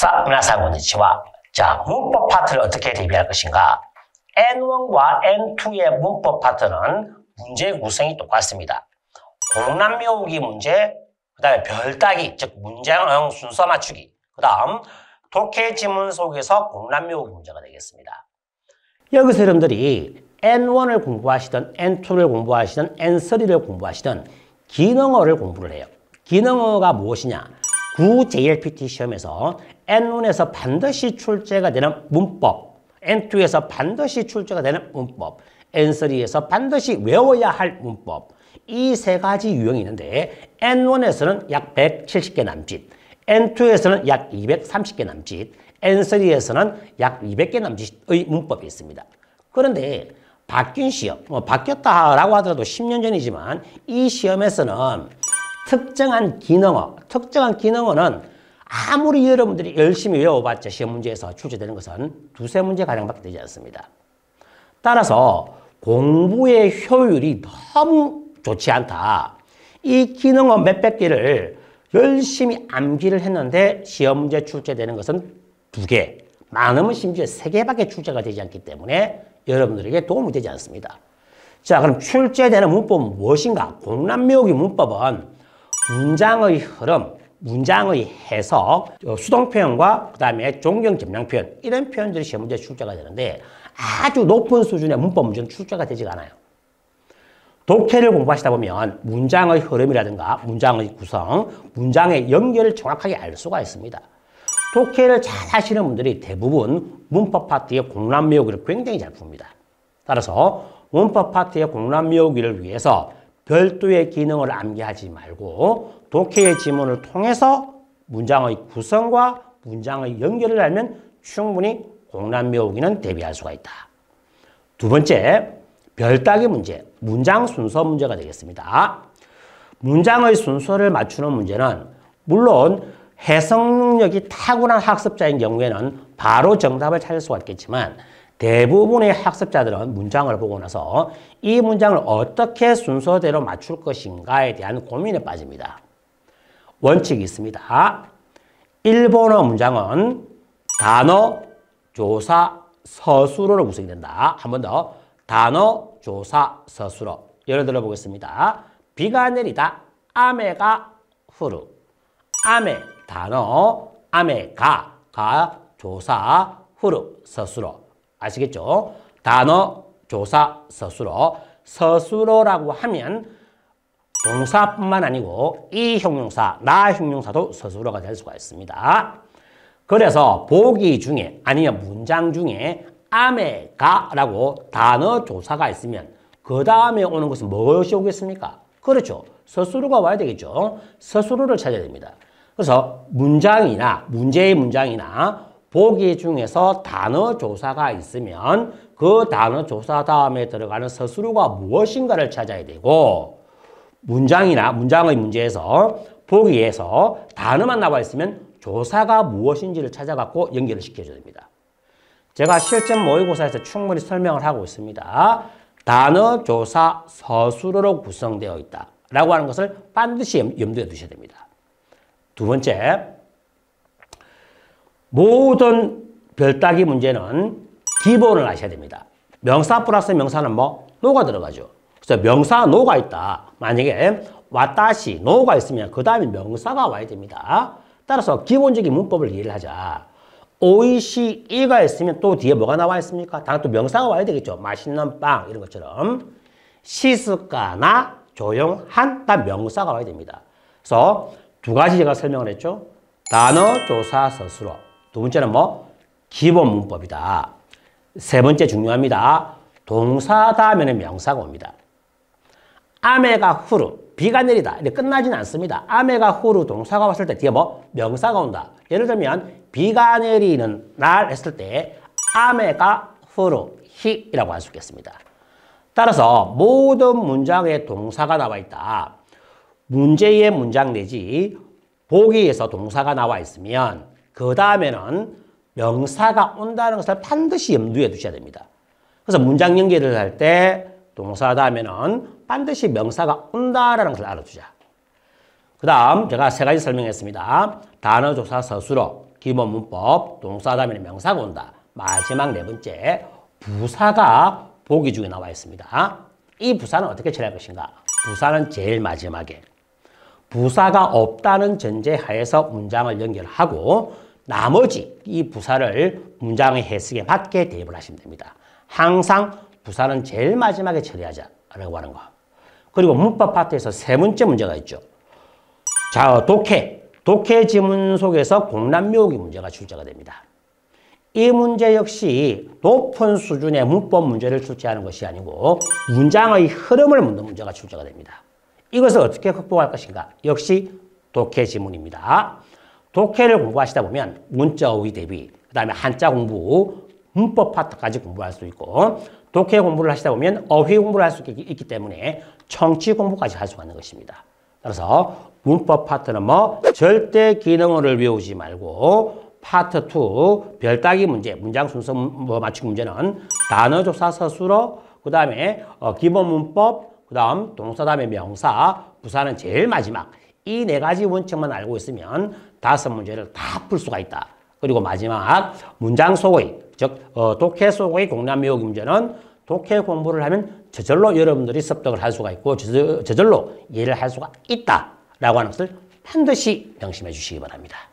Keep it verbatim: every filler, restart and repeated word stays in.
사, 미나상 konnichiwa. 자, 문법 파트를 어떻게 대비할 것인가? 엔 원과 엔 투의 문법 파트는 문제 구성이 똑같습니다. 공란 외우기 문제, 그 다음에 별따기, 즉 문장형 순서 맞추기, 그 다음 독해 지문 속에서 공란 외우기 문제가 되겠습니다. 여기서 여러분들이 엔 원을 공부하시든 엔 투를 공부하시든 엔 쓰리를 공부하시든 기능어를 공부를 해요. 기능어가 무엇이냐? 구 제이엘피티 시험에서 엔 원에서 반드시 출제가 되는 문법, 엔 투에서 반드시 출제가 되는 문법, 엔 쓰리에서 반드시 외워야 할 문법, 이 세 가지 유형이 있는데 엔 원에서는 약 백칠십 개 남짓, 엔 투에서는 약 이백삼십 개 남짓, 엔 쓰리에서는 약 이백 개 남짓의 문법이 있습니다. 그런데 바뀐 시험, 뭐 바뀌었다라고 하더라도 십 년 전이지만 이 시험에서는 특정한 기능어, 특정한 기능어는 아무리 여러분들이 열심히 외워봤자 시험 문제에서 출제되는 것은 두세 문제 가량밖에 되지 않습니다. 따라서 공부의 효율이 너무 좋지 않다. 이 기능어 몇백 개를 열심히 암기를 했는데 시험 문제 출제되는 것은 두 개, 많으면 심지어 세 개밖에 출제가 되지 않기 때문에 여러분들에게 도움이 되지 않습니다. 자, 그럼 출제되는 문법은 무엇인가? 공란 외우기 문법은 문장의 흐름, 문장의 해석, 수동표현과 그 다음에 종경 점량표현, 이런 표현들이 시험 문제 출제가 되는데 아주 높은 수준의 문법 문제는 출제가 되지가 않아요. 독해를 공부하시다 보면 문장의 흐름이라든가 문장의 구성, 문장의 연결을 정확하게 알 수가 있습니다. 독해를 잘 하시는 분들이 대부분 문법 파트의 공란 외우기를 굉장히 잘 풉니다. 따라서 문법 파트의 공란 외우기를 위해서 별도의 기능을 암기하지 말고 독해의 지문을 통해서 문장의 구성과 문장의 연결을 알면 충분히 공란 외우기는 대비할 수가 있다. 두 번째, 별따기 문제, 문장 순서 문제가 되겠습니다. 문장의 순서를 맞추는 문제는 물론 해석 능력이 탁월한 학습자인 경우에는 바로 정답을 찾을 수가 있겠지만 대부분의 학습자들은 문장을 보고 나서 이 문장을 어떻게 순서대로 맞출 것인가에 대한 고민에 빠집니다. 원칙이 있습니다. 일본어 문장은 단어, 조사, 서술어로 구성이 된다. 한 번 더. 단어, 조사, 서술어. 예를 들어 보겠습니다. 비가 내리다. 아메가 후루. 아메, 단어, 아메가, 가, 조사, 후루, 서술어. 아시겠죠? 단어, 조사, 서술어. 서술어라고 하면 동사뿐만 아니고 이 형용사, 나 형용사도 서술어가 될 수가 있습니다. 그래서 보기 중에 아니면 문장 중에 아메가라고 단어 조사가 있으면 그 다음에 오는 것은 무엇이 오겠습니까? 그렇죠. 서술어가 와야 되겠죠. 서술어를 찾아야 됩니다. 그래서 문장이나 문제의 문장이나 보기 중에서 단어 조사가 있으면 그 단어 조사 다음에 들어가는 서술어가 무엇인가를 찾아야 되고 문장이나 문장의 문제에서 보기에서 단어만 나와 있으면 조사가 무엇인지를 찾아갖고 연결을 시켜줘야 됩니다. 제가 실전 모의고사에서 충분히 설명을 하고 있습니다. 단어, 조사, 서술어로 구성되어 있다 라고 하는 것을 반드시 염두에 두셔야 됩니다. 두 번째, 모든 별따기 문제는 기본을 아셔야 됩니다. 명사 플러스 명사는 뭐? 노가 들어가죠. 그래서 명사 노가 있다. 만약에 와타시, 노가 있으면 그 다음에 명사가 와야 됩니다. 따라서 기본적인 문법을 이해를 하자. 오이시, 이가 있으면 또 뒤에 뭐가 나와 있습니까? 당연히 또 명사가 와야 되겠죠. 맛있는 빵 이런 것처럼. 시스카나, 조용한, 다 명사가 와야 됩니다. 그래서 두 가지 제가 설명을 했죠. 단어, 조사, 서술어. 두 번째는 뭐? 기본 문법이다. 세 번째 중요합니다. 동사 다음에는 명사가 옵니다. 아메가 후루, 비가 내리다. 이렇게 끝나지는 않습니다. 아메가 후루 동사가 왔을 때 뒤에 뭐? 명사가 온다. 예를 들면 비가 내리는 날 했을 때 아메가 후루, 히라고 할 수 있겠습니다. 따라서 모든 문장에 동사가 나와 있다. 문제의 문장 내지 보기에서 동사가 나와 있으면 그 다음에는 명사가 온다는 것을 반드시 염두에 두셔야 됩니다. 그래서 문장 연결을 할 때 동사 다음에는 반드시 명사가 온다라는 것을 알아두자. 그 다음 제가 세 가지 설명했습니다. 단어, 조사, 서술어. 기본 문법, 동사 다음에 명사가 온다. 마지막 네 번째, 부사가 보기 중에 나와 있습니다. 이 부사는 어떻게 처리할 것인가? 부사는 제일 마지막에 부사가 없다는 전제 하에서 문장을 연결하고 나머지 이 부사를 문장의 해석에 맞게 대입을 하시면 됩니다. 항상 부사는 제일 마지막에 처리하자라고 하는 거. 그리고 문법 파트에서 세 번째 문제가 있죠. 자, 독해. 독해 지문 속에서 공란묘기 문제가 출제가 됩니다. 이 문제 역시 높은 수준의 문법 문제를 출제하는 것이 아니고 문장의 흐름을 묻는 문제가 출제가 됩니다. 이것을 어떻게 극복할 것인가? 역시 독해 지문입니다. 독해를 공부하시다 보면 문자 어휘 대비, 그 다음에 한자 공부, 문법 파트까지 공부할 수 있고 독해 공부를 하시다 보면 어휘 공부를 할 수 있기 때문에 청취 공부까지 할 수가 있는 것입니다. 따라서 문법 파트는 뭐 절대 기능어를 외우지 말고 파트 이 별따기 문제, 문장 순서 뭐 맞추기 문제는 단어 조사 서술어, 그 다음에 어, 기본 문법, 그 다음 동사 다음에 명사, 부사는 제일 마지막. 이 네 가지 원칙만 알고 있으면 다섯 문제를 다 풀 수가 있다. 그리고 마지막 문장 속의, 즉 어, 독해 속의 공란 외우기 문제는 독해 공부를 하면 저절로 여러분들이 습득을 할 수가 있고 저절로 이해를 할 수가 있다라고 하는 것을 반드시 명심해 주시기 바랍니다.